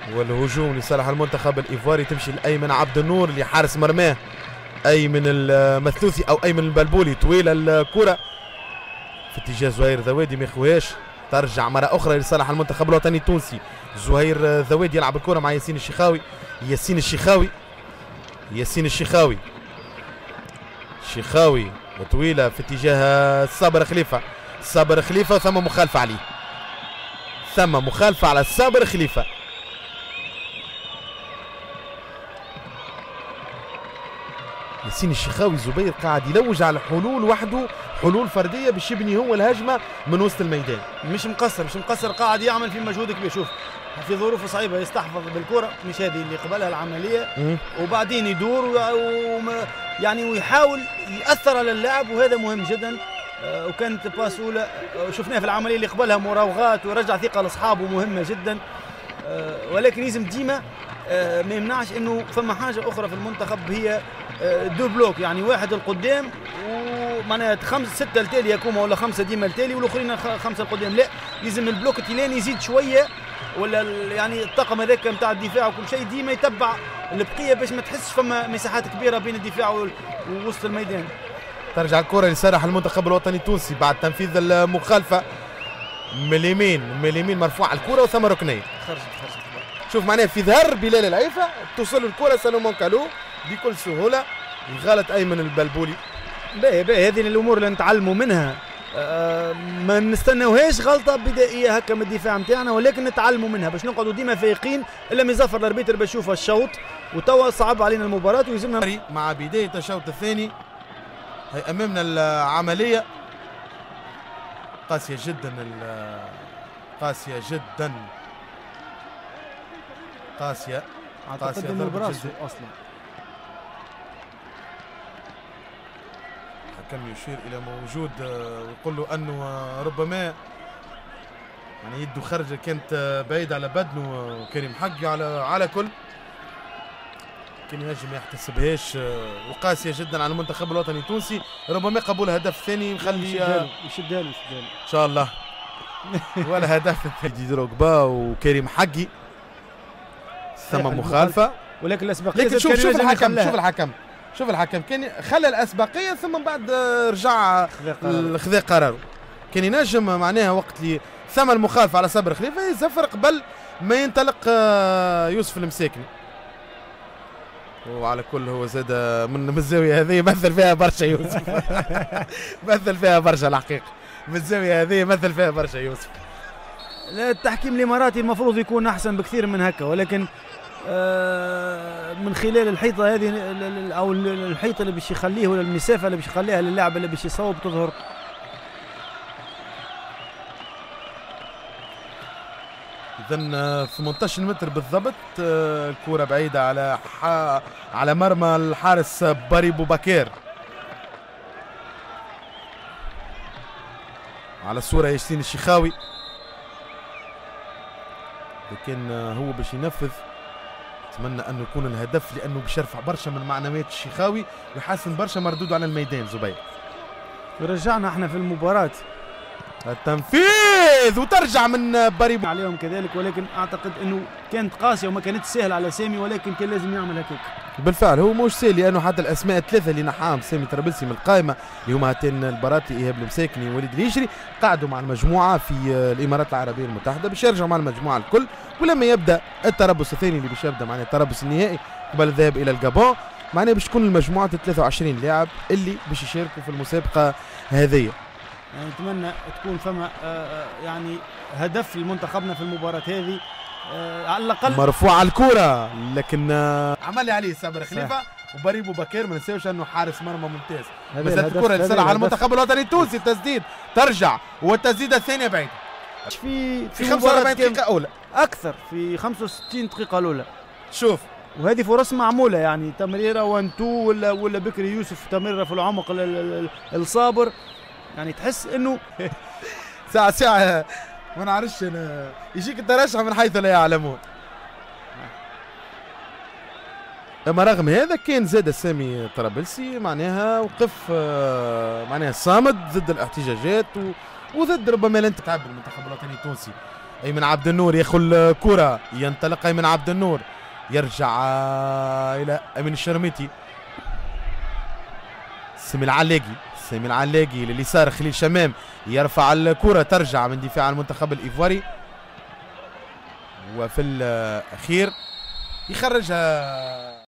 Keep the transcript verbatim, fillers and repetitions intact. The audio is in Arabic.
والهجوم لصالح المنتخب الايفواري تمشي لايمن عبد النور اللي حارس مرماه ايمن المثلوثي او ايمن البلبولي. طويله الكره في اتجاه زهير ذوادي ما يخويهاش، ترجع مره اخرى لصالح المنتخب الوطني التونسي. زهير ذوادي يلعب الكره مع ياسين الشيخاوي. ياسين الشيخاوي ياسين الشيخاوي الشيخاوي طويله في اتجاه صابر خليفه. صابر خليفه ثم مخالفه عليه، ثم مخالفه على صابر خليفه. ياسين الشيخاوي زبير قاعد يلوج على حلول وحده، حلول فرديه باش يبني هو الهجمه من وسط الميدان. مش مقصر مش مقصر قاعد يعمل في مجهود كبير. شوف في ظروف صعيبه يستحفظ بالكره، مش هذه اللي قبلها العمليه م. وبعدين يدور وما يعني ويحاول ياثر على اللاعب، وهذا مهم جدا. آه وكانت باس اولى آه شفناها في العمليه اللي قبلها مراوغات ورجع ثقه لاصحابه مهمه جدا. آه ولكن لازم ديما آه ما يمنعش انه فما حاجه اخرى في المنتخب هي آه دو بلوك، يعني واحد القدام ومعناها خمسه سته التالي يكون ولا خمسه ديما التالي والاخرين خمسه القدام. لا لازم البلوك التالي يزيد شويه، ولا يعني الطاقم هذاك نتاع الدفاع وكل شيء ديما يتبع البقيه باش ما تحسش فما مساحات كبيره بين الدفاع ووسط الميدان. ترجع الكره لصالح المنتخب الوطني التونسي بعد تنفيذ المخالفه من اليمين من اليمين مرفوعه الكره وثم ركنيه. خرجت خرجت شوف معناها في ظهر بلال العيفه توصل الكره سالومون كالو بكل سهوله، غلط ايمن البلبولي. باهي باهي هذه الامور اللي نتعلموا منها. آه ما نستناوهاش غلطه بدائيه هكا من الدفاع نتاعنا، ولكن نتعلموا منها باش نقعدوا ديما فايقين الا ما يزفر الاربيتر باش يشوف الشوط، وتوا صعب علينا المباراه ويلزمنا مع بدايه الشوط الثاني. هي امامنا العمليه قاسيه جدا، قاسيه جدا قاسيه قاسيه ضربه اصلا. الحكم يشير الى موجود ويقول له انه ربما يعني يده خرجه كانت بعيد على بدنه كريم حقي على على كل كان ينجم ما يحتسبهاش، وقاسيه جدا على المنتخب الوطني التونسي. ربما قبول هدف ثاني يخلي يشدها يشدها ان شاء الله ولا هدف ثاني. دروغبا وكريم حقي ثم مخالفه، ولكن الاسبقيه لكن شوف شوف الحكم شوف الحكم شوف الحكم كان خلى الاسبقيه ثم بعد رجع خذا قراره. كان ينجم معناها وقت اللي ثم المخالفه على صبر خليفه يزفر قبل ما ينطلق يوسف المساكني. وعلى كل هو زاد من الزاويه هذه مثل فيها برشا يوسف مثل فيها برشا الحقيقه، من الزاويه هذه مثل فيها برشا يوسف. التحكيم الاماراتي المفروض يكون احسن بكثير من هكا، ولكن آه من خلال الحيطه هذه او الحيطه اللي باش يخليه ولا المسافه اللي باش يخليها للاعب اللي باش يصوب تظهر. اذا ثمانية عشر متر بالضبط، الكره بعيده على على مرمى الحارس باري بوبكير. على الصوره ياسين الشيخاوي، لكن هو باش ينفذ اتمنى انه يكون الهدف، لانه باش يرفع برشا من معنويات الشيخاوي ويحسن برشا مردود على الميدان. زبير ورجعنا احنا في المباراه التنفيذ وترجع من باريبو عليهم كذلك، ولكن اعتقد انه كانت قاسيه وما كانت سهله على سامي، ولكن كان لازم يعمل هكاك. بالفعل هو مش سهل، لانه حتى الاسماء الثلاثه اللي نحاهم سامي طرابلسي من القائمه اللي هما هاتين البراتي ايهاب المساكني ووليد اليشري قعدوا مع المجموعه في الامارات العربيه المتحده باش يرجعوا مع المجموعه الكل، ولما يبدا التربص الثاني اللي باش يبدا معناها التربص النهائي قبل الذهاب الى الجابون معناها باش تكون المجموعه ثلاثة وعشرين لاعب اللي باش يشاركوا في المسابقه هذه. يعني نتمنى تكون فما آه يعني هدف لمنتخبنا في المباراة هذه آه على الأقل. مرفوعة الكرة لكن آه عمل عليه صابر خليفة وباريبو بكير، ما ننساوش أنه حارس مرمى ممتاز. مازالت الكرة لصالح على المنتخب الوطني التونسي، التسديد ترجع والتسديدة الثانية بعيدة. في في خمسة وأربعين دقيقة أولى أكثر في خمسة وستين دقيقة الأولى. شوف وهذه فرص معمولة، يعني تمريرة وان تو ولا ولا بكري يوسف تمريرة في العمق الصابر، يعني تحس انه ساعة ساعة ما نعرفش انا يجيك الترشح من حيث لا يعلمون. اما رغم هذا كان زاد سامي طرابلسي معناها وقف معناها صامد ضد الاحتجاجات وضد ربما لن تتعب المنتخب الوطني التونسي. ايمن عبد النور ياخذ الكره، ينطلق ايمن عبد النور، يرجع الى امين الشرميتي. سامي العلاقي، سامي العلاقي لليسار، خليل شمام يرفع الكره، ترجع من دفاع المنتخب الايفواري، وفي الاخير يخرجها